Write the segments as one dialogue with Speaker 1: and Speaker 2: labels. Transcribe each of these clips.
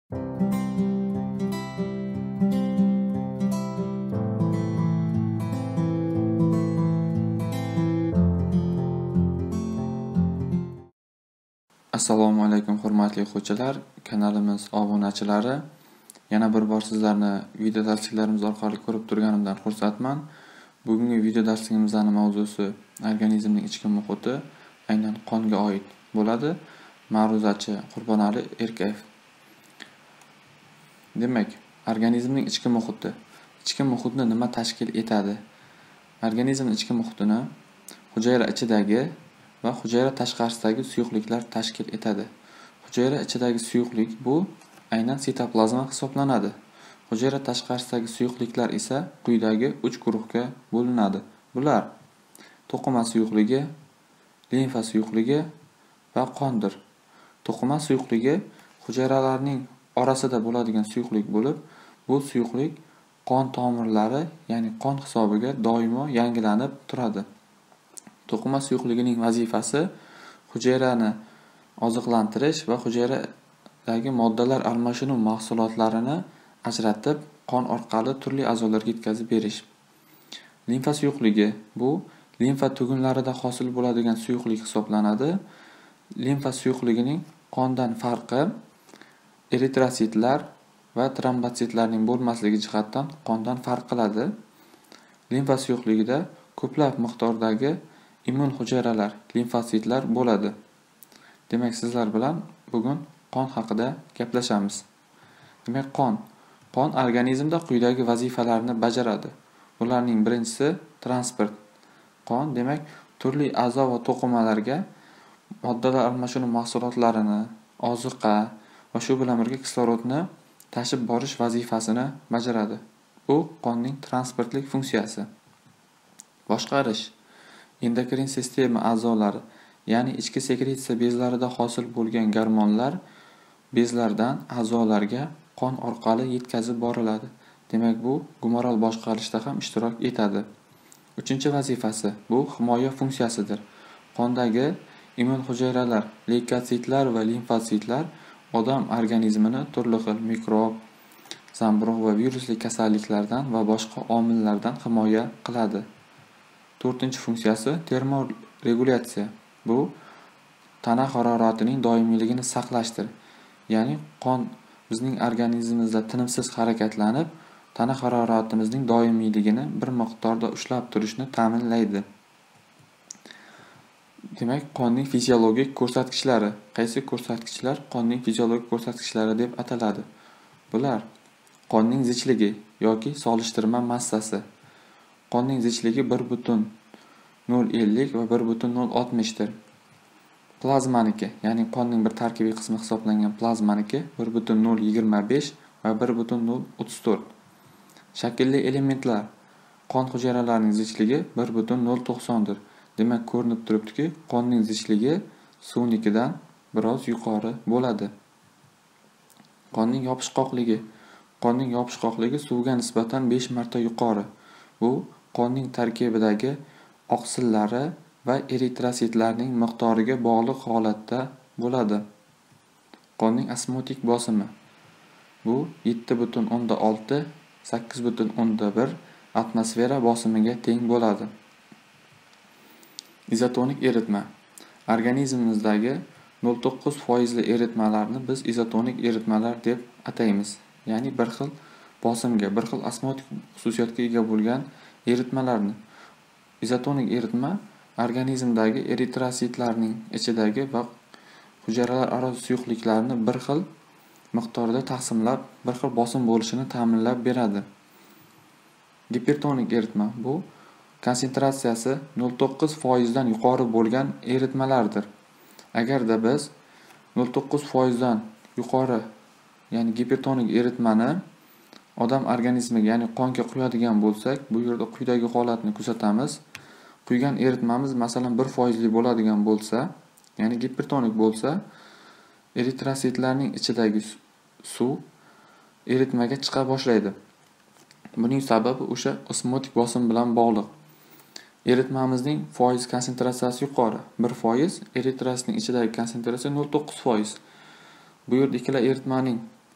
Speaker 1: Assalomu alaykum hurmatli o'quvchilar, kanalimiz obunachilari. Yana bir bor sizlarni video darsliklarimiz orqali ko'rib turganimdan xursandman. Bugungi video darsligimizning mavzusi organizmning ichki muhiti, aynan qonga oid bo'ladi. Ma'ruzachi Qurbonali Erkayev. Demak, organizmning ichki muhiti. Ichki muhitni nima tashkil etadi? Organizmning ichki muhitini hujayra ichidagi va hujayra tashqarisidagi suyuqliklar tashkil etadi. Hujayra ichidagi suyuqlik bu aynan sitoplazma hisoblanadi. Hujayra tashqarisidagi suyuqliklar esa quyidagi 3 guruhga bo'linadi. Bular to'qima suyuqligi, limfa suyuqligi va qondir. To'qima suyuqligi hujayralarning orasida bo'ladigan suyuqlik bo'lib, bu suyuqlik qon tomirlari, ya'ni qon hisobiga doimo yangilanib turadi. To'qima suyuqligining vazifasi hujayrani oziqlantirish va hujayradagi moddalar almashinuv mahsulotlarini ajratib, qon orqali turli a'zolarga yetkazib berish. Limfa suyuqligi bu limfa tugunlarida hosil bo'ladigan suyuqlik hisoblanadi. Limfa suyuqligining qondan farqi eritrositlar va trombotsitlarning bo'lmasligi jihatdan qondan farq qiladi. Limfa suyuqligida ko'plab miqdordagi immun hujayralar, limfositlar bo'ladi. Demak, sizlar bilan bugun qon haqida gaplashamiz. Demak, qon organizmda quyidagi vazifalarni bajaradi. Ularning birinchisi transport. Qon, demak, turli a'zo va to'qimalarga moddalar almashinuv mahsulotlarini, oziqa va shu bilan birga kislorodni tashib borish vazifasini bajaradi. Bu qonning transportlik funksiyasi. Boshqarish. Endokrin sistema a'zolari, ya'ni ichki sekretsiya bezlarida hosil bo'lgan gormonlar bezlardan a'zolarga qon orqali yetkazib boriladi. Demak, bu gumoral boshqarishda ham ishtirok etadi. Uchinchi vazifasi bu himoya funksiyasidir. Qondagi immun hujayralar, leykositlar va limfositlar odam organizmini turli xil mikrob, zamburug' va virusli kasalliklardan va boshqa omillardan himoya qiladi. To'rtinchi funksiyasi termoregulyatsiya. Bu tana haroratining doimiyligini saqlashdir. Ya'ni qon bizning organizmimizda tinimsiz harakatlanib, tana haroratimizning doimiyligini bir miqdorda ushlab turishni ta'minlaydi. Demak, qonning fiziologik ko'rsatkichlari. Qaysi ko'rsatkichlar qonning fiziologik ko'rsatkichlari deb ataladi? Bular qonning zichligi yoki solishtirma massasi. Qonning zichligi 1,050 va 1,060 dir. Plazmaniki, ya'ni qonning bir tarkibiy qismi hisoblangan plazmaniki 1,025 va 1,034. Shaklli elementlar. Qon hujayralarining zichligi 1,090 dir. Demak, ko'rinib turibdiki, qonning zichligi suvnikidan biroz yuqori bo'ladi. Qonning yopishqoqligi. Qonning yopishqoqligi suvga nisbatan 5 marta yuqori. Bu qonning tarkibidagi oqsillari va eritrositlarning miqdoriga bog'liq holatda bo'ladi. Qonning osmotik bosimi. Bu 7,6 8,1 atmosfera bosimiga teng bo'ladi. Izotonik eritma. Organizmimizdagi 0,9% eritmalarni biz izotonik eritmalar deb ataymiz. Ya'ni bir xil bosimga, bir xil osmotik xususiyatga ega bo'lgan eritmalarni. Izotonik eritma organizmdagi eritrositlarning ichidagi va hujayralar aro suyuqliklarni bir xil miqdorda taqsimlab, bir xil bosim bo'lishini ta'minlab beradi. Gipertonik eritma bu konsentratsiyasi 0,9% dan yuqori bo'lgan eritmalardir. Agarda biz 0,9% dan yuqori, ya'ni gipertonik eritmani odam organizmiga, ya'ni qonga quyadigan bo'lsak, bu yerda quyidagi holatni kuzatamiz. Quygan eritmamiz masalan 1% bo'ladigan bo'lsa, ya'ni gipertonik bo'lsa, eritrositlarning ichidagi suv eritmaga chiqa boshlaydi. Buning sababi o'sha osmotik bosim bilan bog'liq. Eritmamizning foiz konsentratsiyasi yuqori. 1%, eritrositning ichidagi konsentratsiya 0,9%. Bu yerda ikkala eritmaning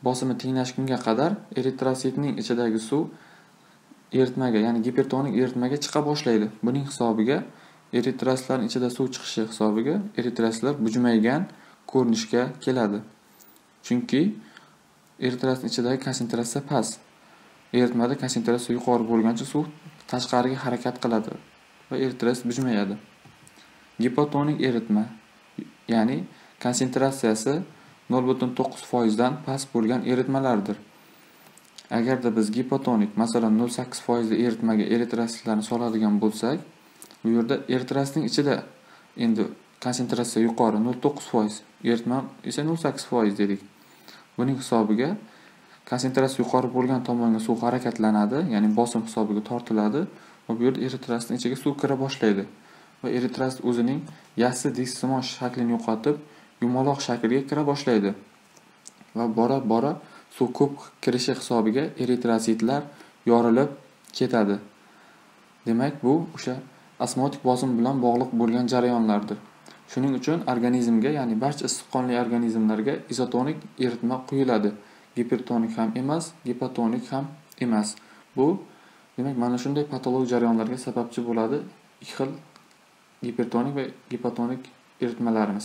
Speaker 1: bosimi tenglashgunga qadar eritrositning ichidagi suv eritmaga, ya'ni gipertonik eritmaga chiqa boshlaydi. Buning hisobiga eritrositlarning ichida suv chiqishi hisobiga eritrositlar bujmaygan ko'rinishga keladi. Chunki eritrositning ichidagi konsentratsiya past. Eritmada konsentratsiya yuqori bo'lgancha suv tashqariga harakat qiladi va eritrosit bujmayadi. Gipotonik eritma, ya'ni konsentratsiyasi 0.9% dan past bo'lgan eritmalardir. Agarda biz gipotonik, masalan 0.8% eritmaga eritrositlarni soladigan bo'lsak, bu yerda eritrositning ichida endi konsentratsiya yuqori 0.9%, eritma esa 0.8% dedik. Buning hisobiga konsentratsiya yuqori bo'lgan tomonga suv harakatlanadi, ya'ni bosim hisobiga tortiladi va bu yerda eritrositning ichiga suv kira boshlaydi va eritrosit o'zining yassi disksimon shaklini yo'qotib, yumaloq shaklga kira boshlaydi va bora-bora suv ko'p kirishi hisobiga eritrositlar yorilib ketadi. Demak, bu o'sha osmotik bosim bilan bog'liq bo'lgan jarayonlardir. Shuning uchun organizmga, ya'ni barcha issiqqonli organizmlarga izotonik eritma quyiladi. Gipertonik ham emas, gipotonik ham emas. Bu demak mana shunday patologik jarayonlarga sababchi bo'ladi ikki xil gipertonik va gipotonik eritmalarimiz.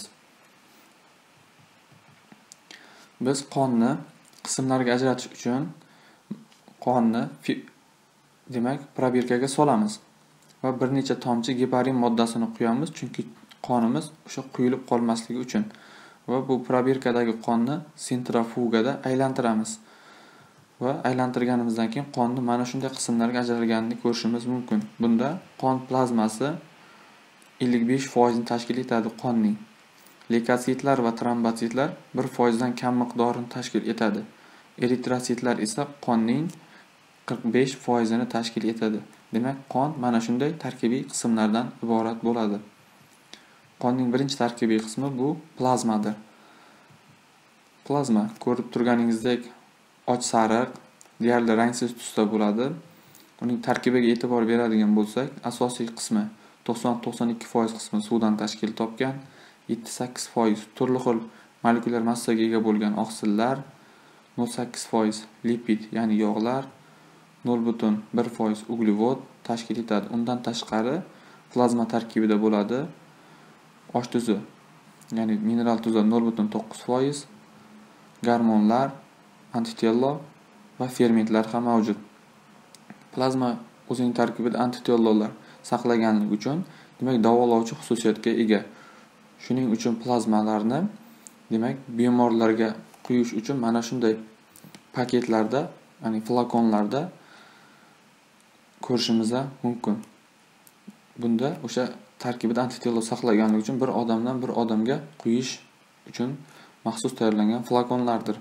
Speaker 1: Biz qonni qismlarga ajratish uchun qonni demak probirkaga solamiz va bir necha tomchi geparin moddasini quyamiz, chunki qonimiz o'sha quyilib qolmasligi uchun. Va bu probirkadagi qonni sentrifugada aylantiramiz. Va aylantirganimizdan keyin qonni mana shunday qismlarga ajralganini ko'rishimiz mumkin. Bunda qon plazmasi 55% ni tashkil etadi qonning. Leykositlar va trombositlar 1% dan kam miqdorini tashkil etadi. Eritrositlar esa qonning 45% ni tashkil etadi. Demak, qon mana shunday tarkibiy qismlardan iborat bo'ladi. Qonning birinchi tarkibiy qismi bu plazmadir. Plazma ko'rib turganingizdek och sariq, deyarli rangsiz tusda bo'ladi. Uning tarkibiga e'tibor beradigan bo'lsak, asosiy qismi 90-92% qismi suvdan tashkil topgan, 7-8% turli xil molekulyar massaga ega bo'lgan oqsillar, 0.8% lipid, ya'ni yog'lar, 0.1% uglevod tashkil etadi. Undan tashqari plazma tarkibida bo'ladi osh tuzi, ya'ni mineral tuzlar 0.9%, gormonlar, antitelo va fermentlar ham mavjud. Plazma o'zining tarkibida antitelolar saqlaganligi uchun, demak, davolovchi xususiyatga ega. Shuning uchun plazmalarni, demak, bemorlarga quyish uchun mana shunday paketlarda, ya'ni flakonlarda ko'rishimiz mumkin. Bunda o'sha tarkibida antitelo saqlaganligi uchun bir odamdan bir odamga quyish uchun maxsus tayyorlangan flakonlardir.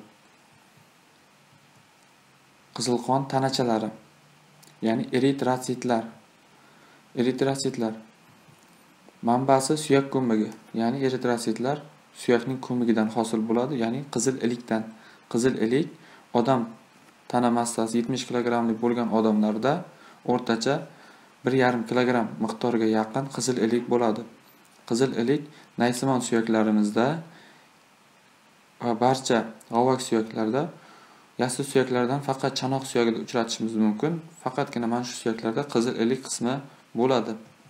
Speaker 1: Qizil qon tanachalari, ya'ni eritrositlar. Eritrositlar manbasi suyak ko'migi, ya'ni eritrositlar suyakning ko'migidan hosil bo'ladi, ya'ni qizil ilikdan. Qizil ilik odam tana massasi 70 kilogramlik bo'lgan odamlarda o'rtacha 1,5 kilogram miqdoriga yaqin qizil ilik bo'ladi. Qizil ilik naysimon suyaklarimizda va barcha g'ovak suyaklarda, yassi suyaklardan faqat chanoq suyagida uchratishimiz mumkin. Faqatgina mana shu suyaklarda qizil ilik qismi bo'ladi.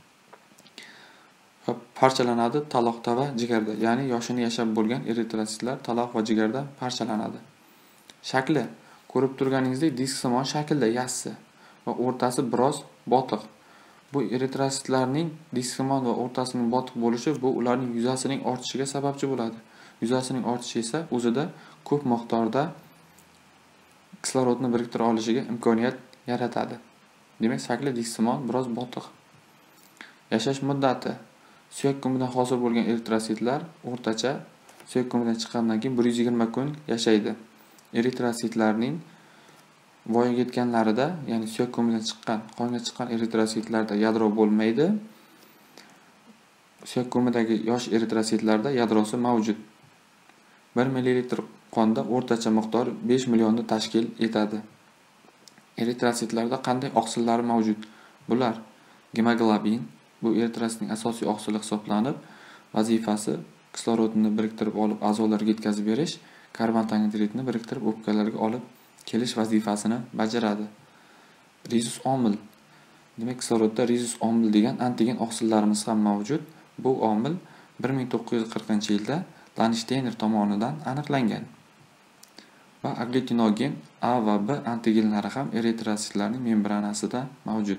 Speaker 1: Va parchalanadi taloqda va jigarda, ya'ni yoshini yashab bo'lgan eritrositlar taloq va jigarda parchalanadi. Shakli ko'rib turganingizdek disksimon shaklda yassi va o'rtasi biroz botiq. Bu eritrositlarning disksimon va o'rtasining botiq bo'lishi bu ularning yuzasining ortishiga sababchi bo'ladi. Yuzasining ortishi esa o'zida ko'p miqdorda kislorodni biriktira olishiga imkoniyat yaratadi. Demak, shakli disksimon, biroz botiq. Yashash muddati: suyak ko'midan hosil bo'lgan eritrositlar o'rtacha suyak ko'midan chiqqandan keyin 120 kun yashaydi. Eritrositlarning voyaga yetganlarida, ya'ni suyak ko'midan chiqqan, qonga chiqqan eritrositlarda yadro bo'lmaydi. Suyak ko'midagi yosh eritrositlarda yadrosi mavjud. 1 ml qonda o'rtacha miqdor 5 millionni tashkil etadi. Eritrositlarda qanday oqsillar mavjud? Bular gemoglobin, bu eritrositning asosiy oqsili hisoblanib, vazifasi kislorodni biriktirib olib a'zolarga yetkazib berish. karbon tangidridni biriktirib o'pkalarga olib kelish vazifasini bajaradi. Rezus omil. Demak, kislorodda rezus omil degan antigen oqsillarimiz ham mavjud. Bu omil 1940-yilda Landsteiner tomonidan aniqlangan. Va agglutinogen A va B antigenlari ham eritrositlarning membranasida mavjud.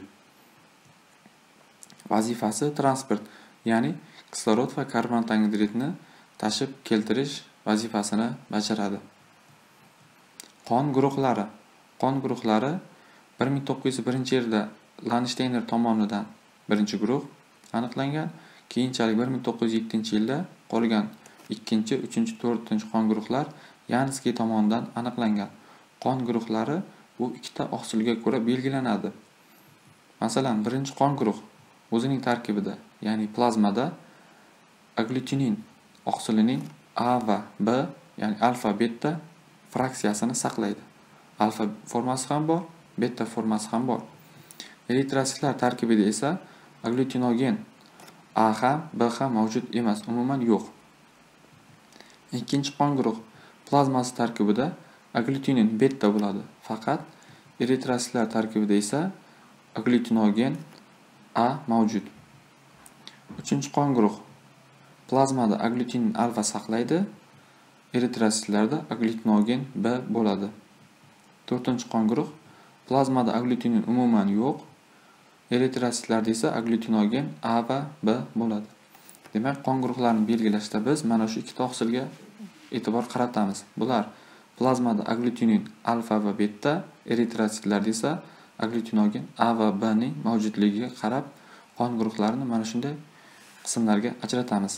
Speaker 1: Vazifasi transport, ya'ni kislorod va karbon tangidridni tashib keltirish vazifasini bajaradi. Qon guruhlari. Qon guruhlari 1901-yilda Landsteiner tomonidan birinchi guruh aniqlangan. Keyinchalik 1907-yilda qolgan 2-chi, 3-chi, 4-chi qon guruhlar Yansky tomonidan aniqlangan. Qon guruhlari bu ikkita oqsilga ko'ra belgilanadi. Masalan, birinchi qon guruh o'zining tarkibida, ya'ni plazmada agglutinin oqsilining A va B, ya'ni alfa beta fraksiyasini saqlaydi. Alfa formasi ham bor, beta formasi ham bor. Eritrositlar tarkibida esa agglutinogen A ham, B ham mavjud emas, umuman yo'q. Ikkinchi qon guruh plazmasi tarkibida agglutinin beta bo'ladi, faqat eritrositlar tarkibida esa agglutinogen A mavjud. Uchinchi qon guruh plazmada agglutinin alfa saqlaydi, eritrositlarda agglutinogen B bo'ladi. To'rtinchi qon guruh plazmada agglutinin umuman yo'q, eritrositlarda esa agglutinogen A va B bo'ladi. Demak, qon guruhlarini belgilashda biz mana shu ikkita oqsilga e'tibor qaratamiz. Bular plazmada agglutinin alfa va beta, eritrositlarda esa agglutinogen A va B ning mavjudligiga qarab qon guruhlarini mana shunday qismlarga ajratamiz.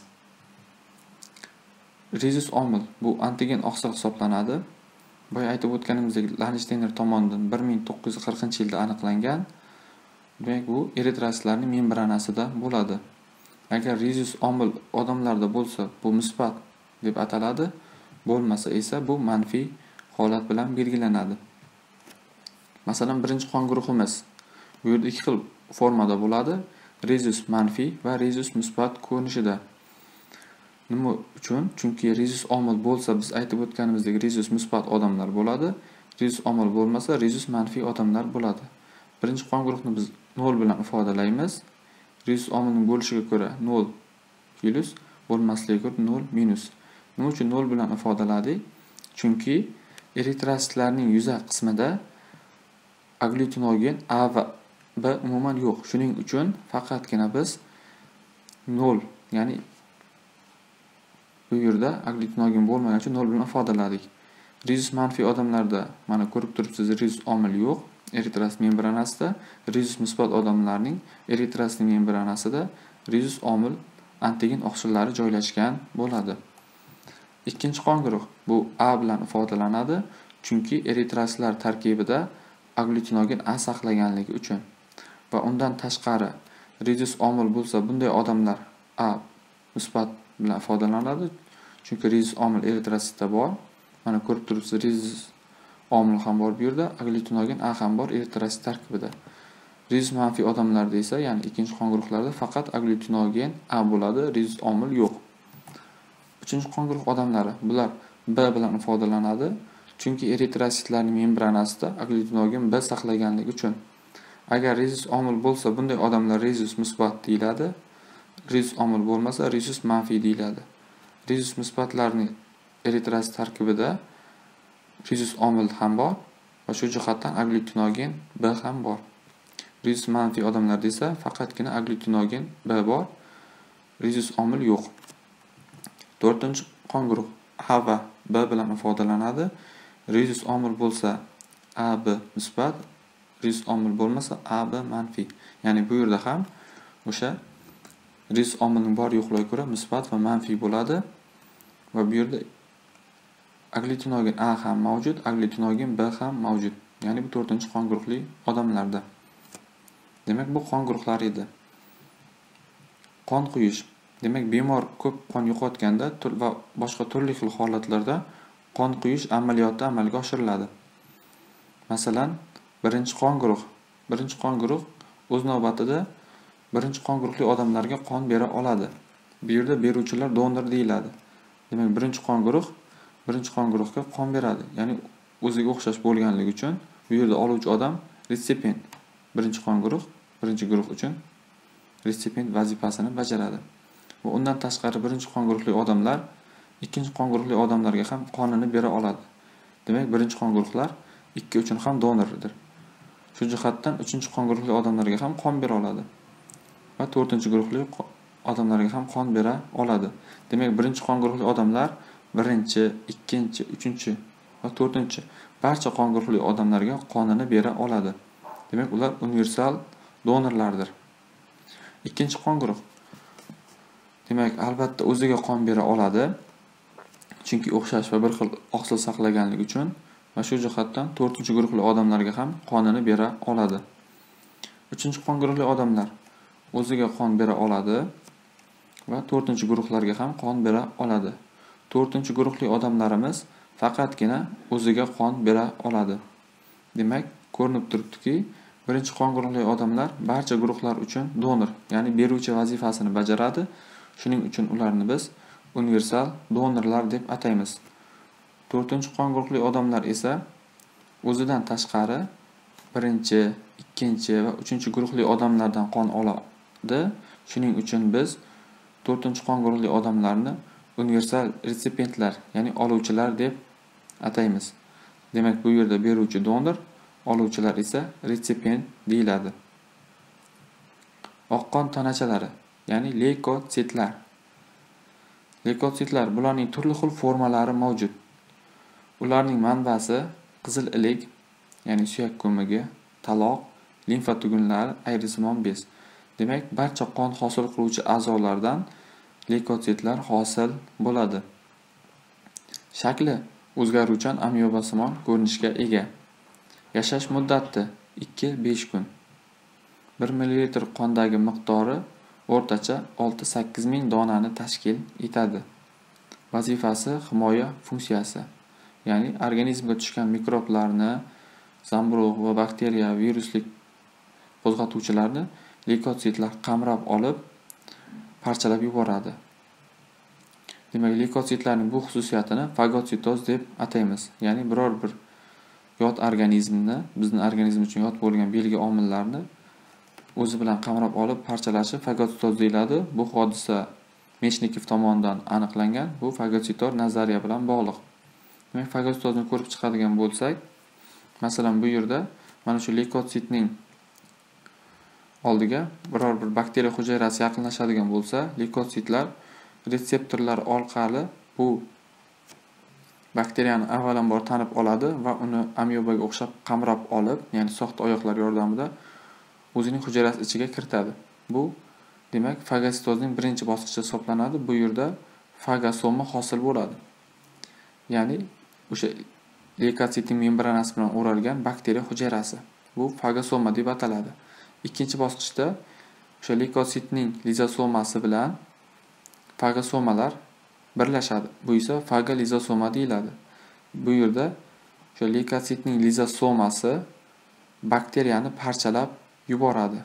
Speaker 1: Rezus omil bu antigen oqsil hisoblanadi. Boya aytib o'tganimizdek, Landsteiner tomonidan 1940-yilda aniqlangan. Demak, bu eritrositlarning membranasida bo'ladi. Agar rezus omil odamlarda bo'lsa, bu musbat deb ataladi. Bo'lmasa esa bu manfiy holat bilan belgilanadi. Masalan, birinchi qon guruhimiz bu yerda ikki xil formada bo'ladi. Rezus manfiy va rezus musbat ko'rinishida. Nima uchun? Chunki rezus omil bo'lsa, biz aytib o'tganimizdek rezus musbat odamlar bo'ladi. Rezus omil bo'lmasa, rezus manfiy odamlar bo'ladi. Birinchi qon guruhni biz 0 bilan ifodalaymiz. Rezus omilning bo'lishiga ko'ra 0 plus, bo'lmasligiga ko'ra 0 minus. Nima uchun 0 bilan ifodaladik? Chunki eritrositlarning yuzaq qismida agglutinogen A va B umuman yo'q. Shuning uchun faqatgina biz 0, ya'ni bu yerda agglutinogen bo'lmagani uchun 0 bilan ifodaladik. Rezus manfiy odamlarda mana ko'rib turibsiz, rezus omil yo'q eritrosit membranasida. Rezus musbat odamlarning eritrosit membranasida rezus omil antigen oqsillari joylashgan bo'ladi. Ikkinchi qon guruh bu A bilan ifodalanadi, chunki eritrositlar tarkibida agglutinogen A saqlaganligi uchun. Va undan tashqari rezus omil bo'lsa, bunday odamlar A musbat bilan ifodalanadi, chunki rezus omil eritrositda bor. Mana ko'rib turibsiz, rezus omil ham bor bu yerda, agglutinogen A ham bor eritrosit tarkibida. Rezus manfiy odamlarda esa, ya'ni ikkinchi qon guruhlarida faqat agglutinogen A bo'ladi, rezus omil yo'q. Uchinchi qon guruh odamlari, bular B bilan ifodalanadi, chunki eritrositlarning membranasida agglutinogen B saqlaganligi uchun. Agar rezus omil bo'lsa, bunday odamlar rezus musbat deyiladi. Rezus omil bo'lmasa, rezus manfiy deyiladi. Rezus musbatlarning eritrosit tarkibida rezus omil ham bor va shu jihatdan agglutinogen B ham bor. Rezus manfiy odamlarda esa faqatgina agglutinogen B bor, rezus omil yo'q. To'rtinchi qon guruh A va B bilan ifodalanadi. Rezus omil bo'lsa A, B musbat, rezus omil bo'lmasa A, B manfiy. Ya'ni bu yerda ham o'sha rezus omilning bor yo'qligiga ko'ra musbat va manfiy bo'ladi. Va bu yerda agglutinogen A ham mavjud, agglutinogen B ham mavjud. Ya'ni bu to'rtinchi qon guruhli odamlarda. Demak, bu qon guruhlari edi. Qon quyish. Demak, bemor ko'p qon yo'qotganda va boshqa turli xil holatlarda qon quyish amaliyoti amalga oshiriladi. Masalan, birinchi qon guruh o'z navbatida birinchi qon guruhli odamlarga qon bera oladi. Bu yerda beruvchilar donor deyiladi. Demak, birinchi qon guruh birinchi qon guruhiga qon beradi. Ya'ni o'ziga o'xshash bo'lganligi uchun bu yerda oluvchi odam resipient. Birinchi qon guruh, birinchi guruh uchun resipient vazifasini bajaradi. Va undan tashqari birinchi qon guruhli odamlar ikkinchi qon guruhli odamlarga ham qonini bera oladi. Demak, birinchi qon guruhlar ikki uchun ham donordir. Shu jihatdan uchinchi qon guruhli odamlarga ham qon bera oladi. Va to'rtinchi guruhli odamlarga ham qon bera oladi. Demak, birinchi qon guruhli odamlar birinchi, ikkinchi, uchinchi va to'rtinchi barcha qon guruhli odamlarga qonini bera oladi. Demak, ular universal donorlardir. Ikkinchi qon guruh. Demak, albatta o'ziga qon bera oladi. Chunki o'xshash va bir xil oqsil saqlaganligi uchun va shu jihatdan to'rtinchi guruhli odamlarga ham qonini bera oladi. Uchinchi qon guruhli odamlar o'ziga qon bera oladi va to'rtinchi guruhlarga ham qon bera oladi. To'rtinchi guruhli odamlarimiz faqatgina o'ziga qon bera oladi. Demak, ko'rinib turibdiki, birinchi qon guruhli odamlar barcha guruhlar uchun donor, ya'ni beruvchi vazifasini bajaradi. Shuning uchun ularni biz universal donorlar deb ataymiz. To'rtinchi qon guruhli odamlar esa o'zidan tashqari birinchi, ikkinchi va uchinchi guruhli odamlardan qon oladi. Shuning uchun biz to'rtinchi qon guruhli odamlarni universal resipientlar, ya'ni oluvchilar deb ataymiz. Demak, bu yerda beruvchi donor, oluvchilar esa resipient deyiladi. Oq qon tanachalari, ya'ni leykositlar. Leykositlar bularning turli xil formalari mavjud. Ularning manbasi qizil ilik, ya'ni suyak ko'migi, taloq, limfa tugunlari, ayrisimon bez. Demak, barcha qon hosil qiluvchi a'zolardan leykositlar hosil bo'ladi. Shakli o'zgaruvchan amyobasimon ko'rinishga ega. Yashash muddati 2-5 kun. 1 ml qondagi miqdori o'rtacha 6-8 ming donani tashkil etadi. Vazifasi himoya funksiyasi. Ya'ni organizmga tushgan mikroblarni, zamburug' va bakteriya, viruslik qo'zg'atuvchilarni leykositlar qamrab olib, parchalab yuboradi. Demak, leykositlarning bu xususiyatini fagositoz deb ataymiz. Ya'ni biror bir yot organizmni, bizning organizm uchun yot bo'lgan belgi omillarni o'zi bilan qamrab olib parchalashi fagositoz deyiladi. Bu hodisa Mechnikov tomonidan aniqlangan. Bu fagositor nazariya bilan bog'liq. Demak, fagositozni ko'rib chiqadigan bo'lsak, masalan, bu yerda mana shu leykositning oldiga biror bir bakteriya hujayrasi yaqinlashadigan bo'lsa, leykositlar retseptorlar orqali bu bakteriyani avvalambor tanib oladi va uni amyobaga o'xshab qamrab olib, ya'ni soxta oyoqlar yordamida o'zining hujayrasi ichiga kiritadi. Bu demak fagositozning birinchi bosqichi hisoblanadi. Bu yerda fagosoma hosil bo'ladi. Ya'ni o'sha leykositning membranasi bilan o'ralgan bakteriya hujayrasi. Bu fagosoma deb ataladi. Ikkinchi bosqichda o'sha leykositning lizosomasi bilan fagosomalar birlashadi. Bu esa fagolizosoma deyiladi. Bu yerda o'sha leykositning lizosomasi bakteriyani parchalab yuboradi.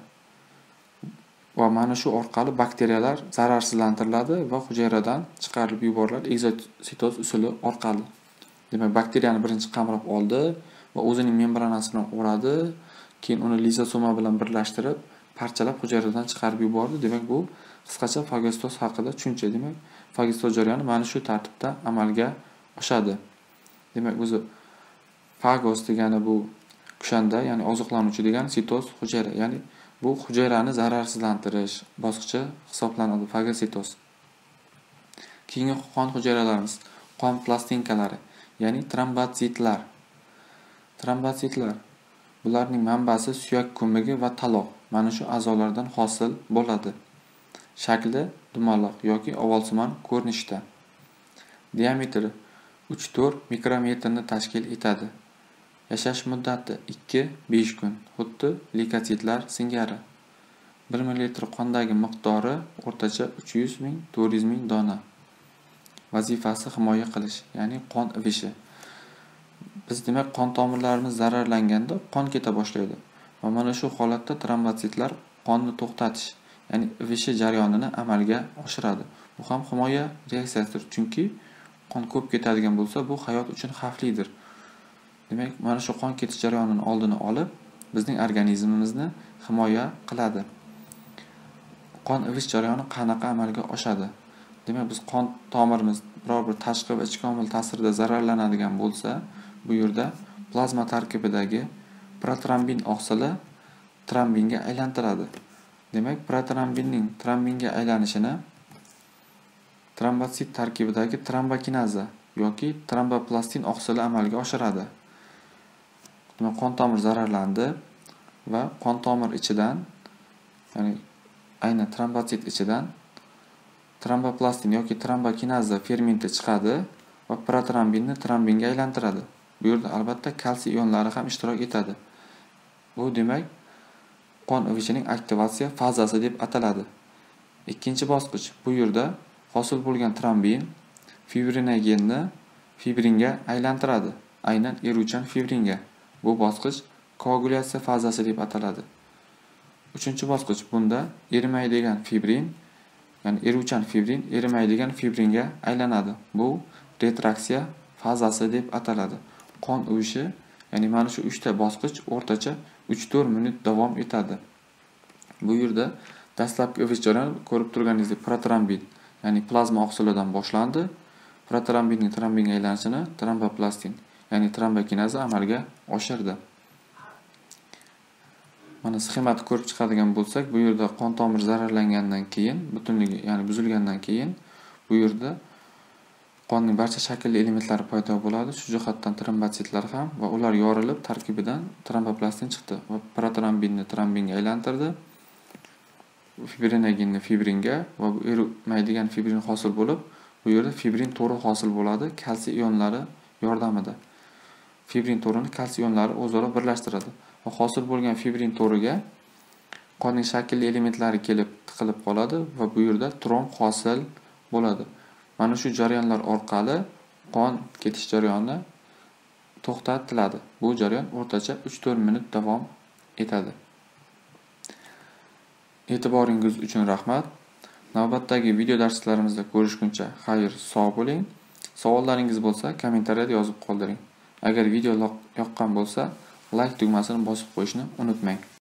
Speaker 1: Va mana shu orqali bakteriyalar zararsizlantiriladi va hujayradan chiqarib yuboriladi egzositoz usuli orqali. Demak, bakteriyani birinchi qamrab oldi va o'zining membranasi bilan o'radi, keyin uni lizosoma bilan birlashtirib, parchalab hujayradan chiqarib yubordi. Demak, bu qisqacha fagositoz haqida tushuncha. Demak, fagositoz jarayoni mana shu tartibda amalga oshadi. Demak, o'zi fagos degani bu kushanda, ya'ni oziqlanuvchi degani, sitoz hujayra, ya'ni bu hujayrani zararsizlantirish bosqichi hisoblanadi fagositoz. Keyingi qon hujayralarimiz qon plastinkalari, ya'ni trombotsitlar. Trombotsitlar bularning manbasi suyak ko'migi va taloq. Mana shu a'zolardan hosil bo'ladi. Shakli dumaloq yoki ovalsimon ko'rinishda. Diametri 3-4 mikrometrni tashkil etadi. Yashash muddati 2-5 kun. Xuddi leykositlar singari. 1 ml qondagi miqdori o'rtacha 300 ming 400 ming dona. Vazifasi himoya qilish, ya'ni qon ivishi. Biz demak qon tomirlarimiz zararlanganda qon keta boshlaydi. Va mana shu holatda trombotsitlar qonni to'xtatish, ya'ni ivishi jarayonini amalga oshiradi. Bu ham himoya reaksiyasidir, chunki qon ko'p ketadigan bo'lsa, bu hayot uchun xavflidir. Demak, mana shu qon ketish jarayonini oldini olib, bizning organizmimizni himoya qiladi. Qon ivish jarayoni qanaqa amalga oshadi? Demak, biz qon tomirimiz biror bir tashqi va ichki omil ta'sirida zararlanadigan bo'lsa, bu yerda plazma tarkibidagi protrombin oqsili trombinga aylantiradi. Demak, protrombinning trombinga aylanishini trombotsit tarkibidagi trombokinaza yoki tromboplastin oqsili amalga oshiradi. Demak, qon tomir zararlandi va qon tomir ichidan, ya'ni aynan trombotsit ichidan tromboplastin yoki trombokinaza fermenti chiqadi va protrombinni trombinga aylantiradi. Bu yerda albatta kalsiy ionlari ham ishtirok etadi. Bu demak, qon ivishining aktivatsiya fazasi deb ataladi. Ikkinchi bosqich. Bu yerda hosil bo'lgan trombin fibrinogenni fibringa aylantiradi, aynan eruvchan fibringa. Bu bosqich koagulyatsiya fazasi deb ataladi. Uchinchi bosqich. Bunda erimaydigan fibrin, ya'ni eruvchan fibrin erimaydigan fibringa aylanadi. Bu retraksiya fazasi deb ataladi. Qon uvishi, ya'ni mana shu 3 ta bosqich o'rtacha 3-4 minut davom etadi. Bu yerda dastlabki ivish jarayoni ko'rib turganingizdek protrombin, ya'ni plazma oqsilidan boshlandi. Protrombinning trombinga aylanishini tromboplastin, ya'ni trombokinaza amalga oshirdi. Mana sxematni ko'rib chiqadigan bo'lsak, bu yerda qon tomir zararlangandan keyin, butunligi, ya'ni buzilgandan keyin bu yerda qonning barcha shaklli elementlari paydo bo'ladi. Shu jihatdan trombotsitlar ham va ular yorilib tarkibidan tromboplastin chiqdi va protrombinni trombinga aylantirdi. Fibrinogenni fibringa va bu erimaydigan fibrin hosil bo'lib, bu yerda fibrin to'ri hosil bo'ladi kalsiy ionlari yordamida. Fibrin to'rini kalsiy ionlari o'zaro birlashtiradi va hosil bo'lgan fibrin to'riga qonning shaklli elementlari kelib tiqilib qoladi va bu yerda tromb hosil bo'ladi. Mana shu jarayonlar orqali qon ketish jarayoni to'xtatiladi. Bu jarayon o'rtacha 3-4 minut davom etadi. E'tiboringiz uchun rahmat. Navbatdagi video darslarimizda ko'rishguncha xayr, sog' bo'ling. Savollaringiz bo'lsa, kommentariyada yozib qoldiring. Agar video yoqqan bo'lsa, like tugmasini bosib qo'yishni unutmang.